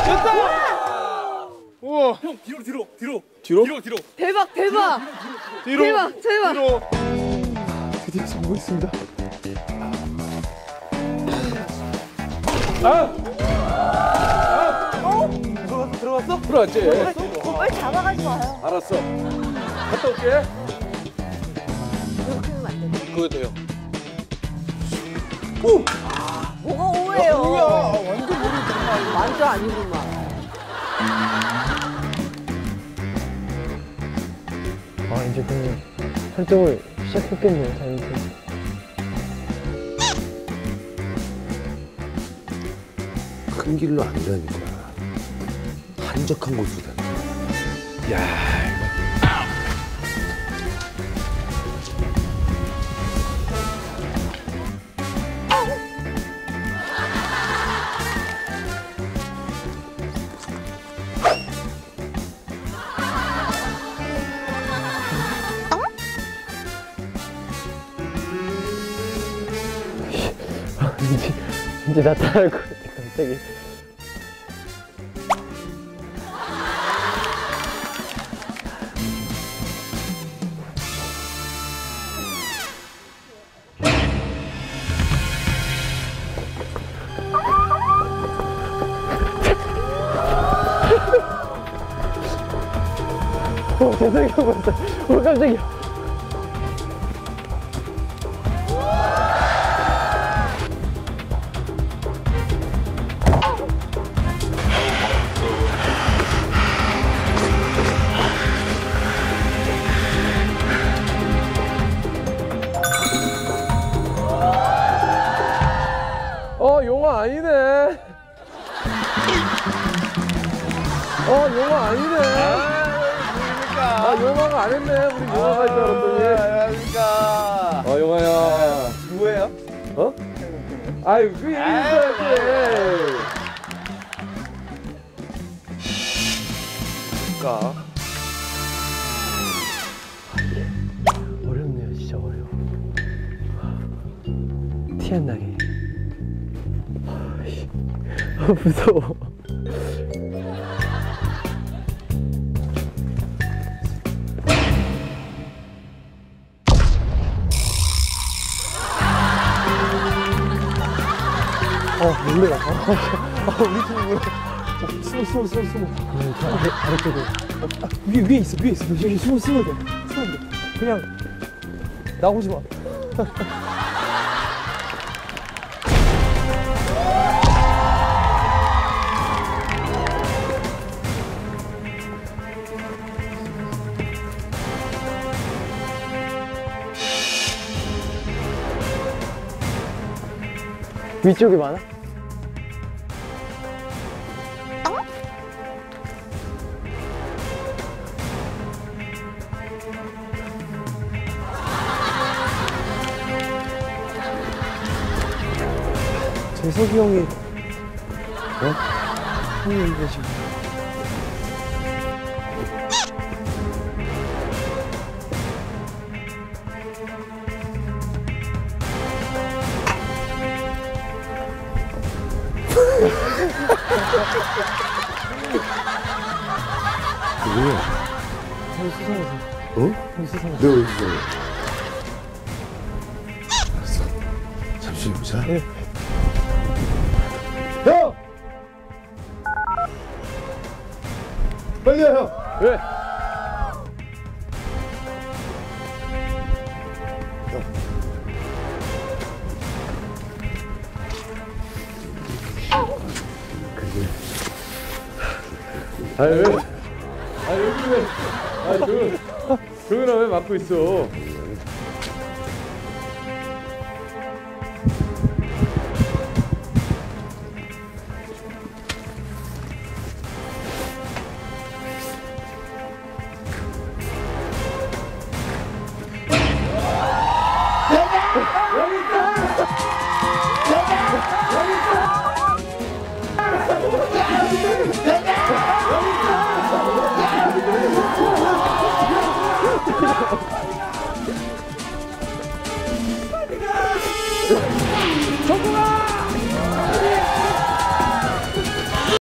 우와. 형 뒤로. 뒤로? 대박 대박. 뒤로. 대박 대박. 뒤로. 드디어 성공했습니다. 들어갔어? 들어갔지? 빨리 잡아가지 마요. 알았어. 갔다 올게. 이렇게 하면 안 되네. 그거 돼요. 뭐가 오해요? 뭐야? 완전 모르겠구만. 완전 아니구만. 아 이제 그냥 활동을 시작했겠네요, 다행히. 큰 길로 안 다닐 거야. 한적한 곳으로 다닐 거야. 야, 이제 나타날 것 같아, 갑자기. 재석이 형 봤어. 깜짝이야. 용화 아니네. 용화 아니네. 용화가 안 했네. 우리 용화가 있다 그랬더니. 안녕하십니까. 용화야. 누구예요? 아유, 그 얘기 있어야지. 그니까. 어렵네요, 진짜 어려워. 티 안 나게. 무서워. 놀래라. 우리 팀이구나. 숨어. 아래쪽에. 위에 있어. 여기 숨으면 돼. 그냥 나오지 마. 위쪽이 많아? 재석이 형이 형이 이제 지금 누구야? 형 수상해서. 형 수상해서. 내가 왜 수상해? 알았어. 잠시 보자. 네. 형! 빨리 형! 왜? 아니 왜? 아니 여기 왜? 아니 저기나 왜 막고 있어? 여기 있다!